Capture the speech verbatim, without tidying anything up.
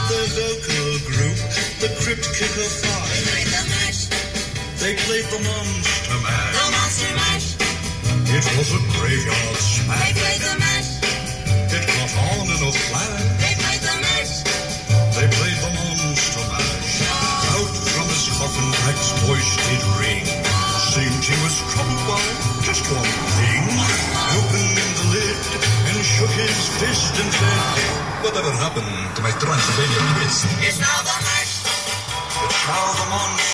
their local group, the Crypt Kicker Five. They played the mash. They played the Monster Mash. The Monster Mash. It was a graveyard They smash. played the mash. It caught on in a flash. They played the mash. They played the Monster Mash. Out from his coffin, Jack's voice did ring. Seemed he was troubled by just one thing. Opened the lid and shook his fist and said, "Whatever happened to my Transylvania twist? It's now the mash. It's now the Monster